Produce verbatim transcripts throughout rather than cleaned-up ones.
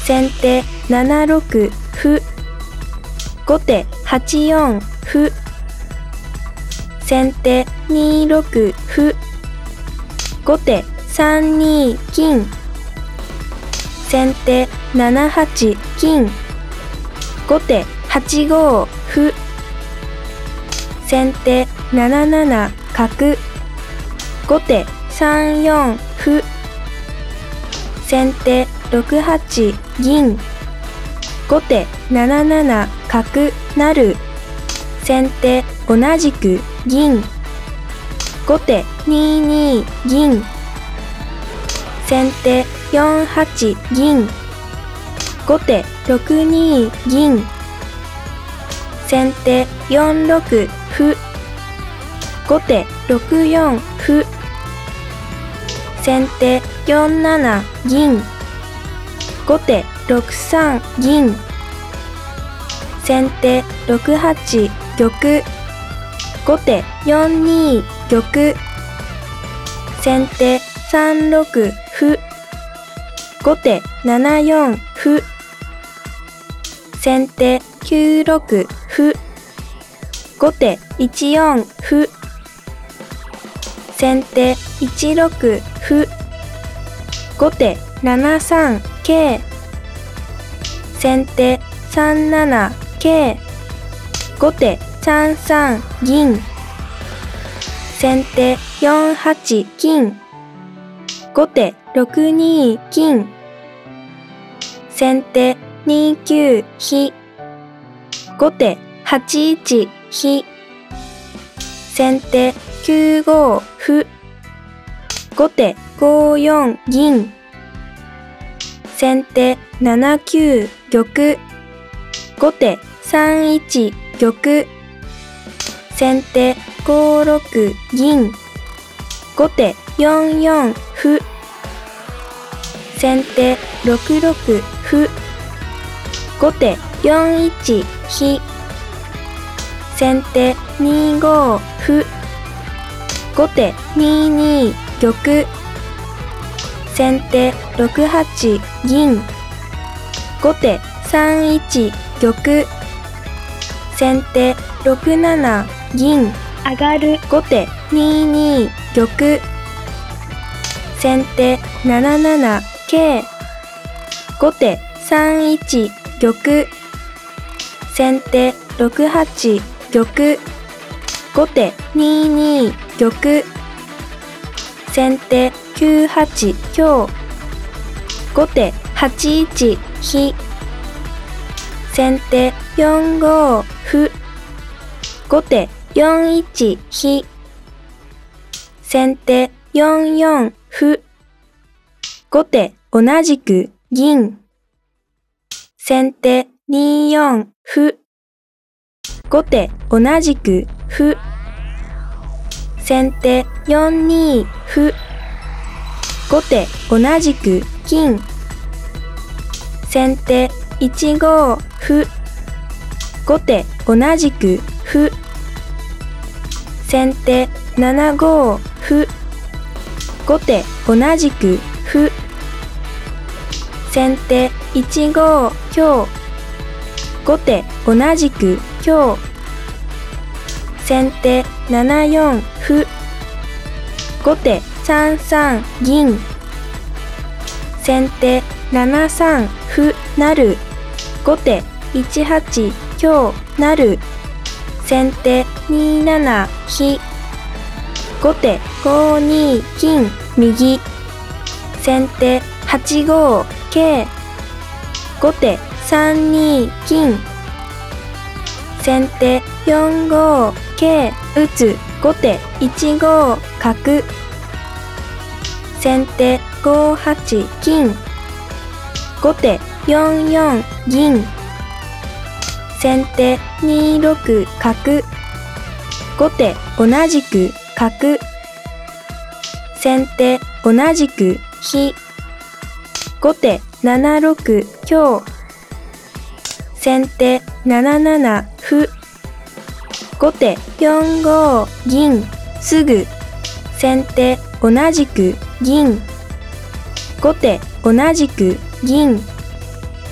先手ななろく歩。後手はちよん歩。先手にろく歩。後手さんに金。先手ななはち金。後手はちご歩。先手なななな角。後手さんよん歩。先手ろくはち銀。後手なななな角成。先手同じく銀。後手にに銀。先手よんはち銀。後手ろくに銀。先手よんろく歩。後手ろくよん歩。先手よんなな銀。後手ろくさん銀。先手ろくはち玉。後手よんに玉。先手さんろく歩。後手ななよん歩。先手きゅうろく歩。後手いちよん歩。先手いちろく歩。後手ななさん桂。先手さんなな桂。後手さんさん銀。先手よんはち金。後手ろくに金。先手にきゅう飛。後手はちいち飛。先手きゅうご歩。後手ごよん銀。先手ななきゅう玉。後手さんいち玉。先手ごろく銀。後手よんよん歩。先手ろくろく歩。後手よんいち飛。先手にご歩。後手にに玉。先手ろくはち銀。後手さんいち玉。先手ろくなな銀。上がる。後手にに玉。先手なななな桂。後手さんいち玉。先手ろくはち玉。後手にに玉。先手きゅうはち香。後手はちいち飛。先手よんご歩。後手よんいち飛。先手よんよん歩。後手同じく銀。先手によん歩。後手同じく歩。先手よんに歩。後手同じく金。先手いちご歩。後手同じく歩。先手ななご歩。後手同じく歩。先手いちご香。後手同じく香。先手ななよん歩。後手さんさん銀。先手ななさん歩成。後手いちはち香成。先手になな飛。後手ごに金右。先手はちご桂。後手さんに金。先手よんご桂打つ。後手いちご角。先手ごはち金。後手よんよん銀。先手にろく角。後手同じく角。先手同じく飛。後手ななろく香。先手なななな歩。後手よんご銀すぐ。先手同じく銀。後手同じく銀。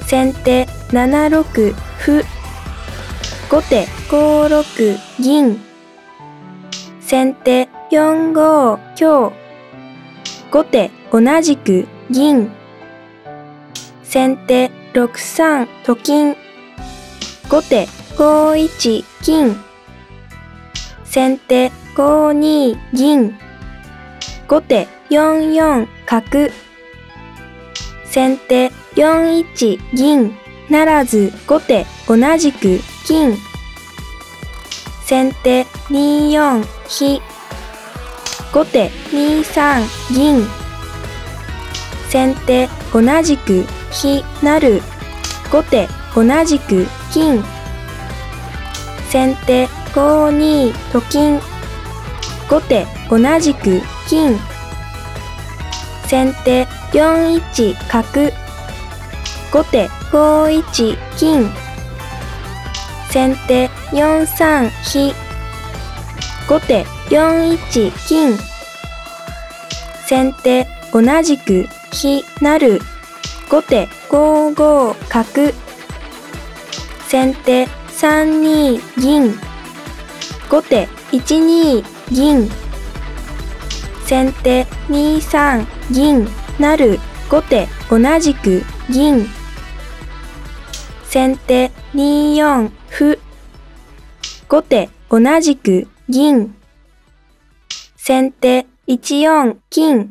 先手ななろく歩。後手ごろく銀。先手よんご香。後手同じく銀。先手ろくさんと金。後手ごいち金。先手ごに銀。後手よんよん角。先手よんいち銀ならず後手同じく金。先手によん飛。後手にさん銀。先手同じく飛なる。後手同じく金。先手ごにと金。後手同じく金。先手よんいち角。後手ごいち金。先手よんさん飛。後手よんいち金。先手同じく飛なる。後手ごご角。先手さんに銀。後手いちに銀。先手にさん銀なる。後手同じく銀。先手によん歩。後手同じく銀。先手いちよん金。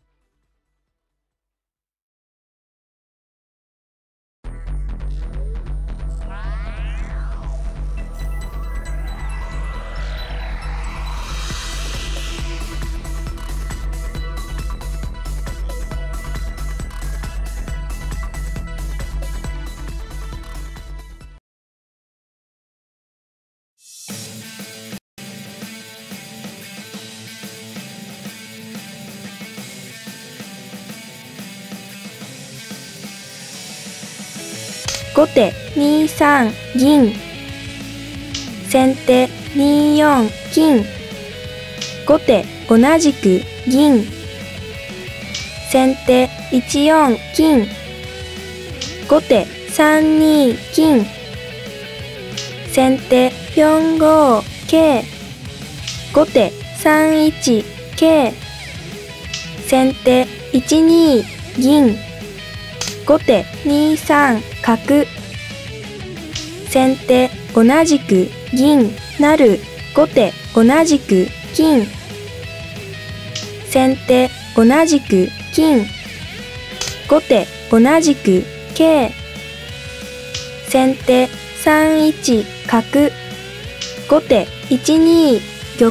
後手にさん銀。先手によん金。後手同じく銀。先手いちよん金。後手さんに金。先手よんご桂。後手さんいち桂。先手いちに銀。後手にさん角。先手同じく銀なる。後手同じく金。先手同じく金。後手同じく桂。先手さんいち角。後手いちに玉。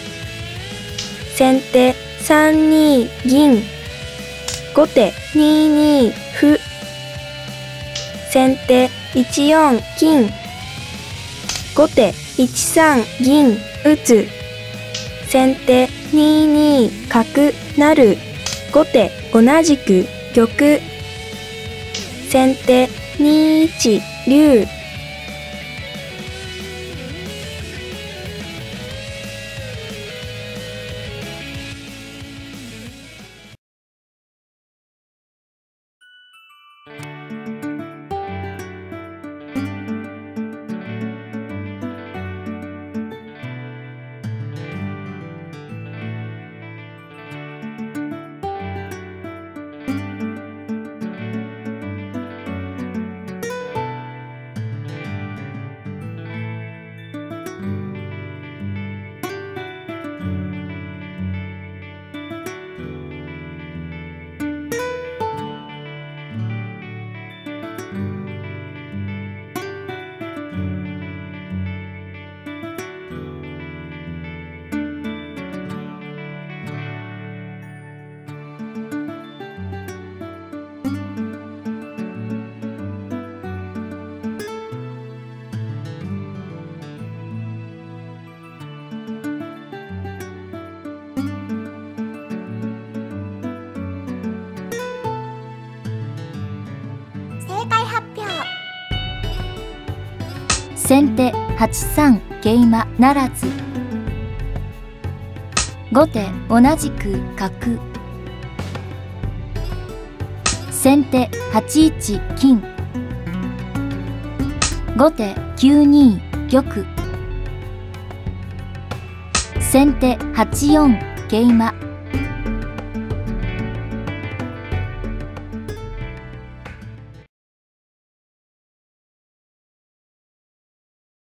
先手さんに銀。後手にに歩。先手いちよん金。後手いちさん銀打つ。先手にに角なる。後手同じく玉。先手にいち竜。 先手はちさん桂馬ならず。後手同じく角。先手はちいち金。 後手きゅうに玉。先手はちよん桂馬。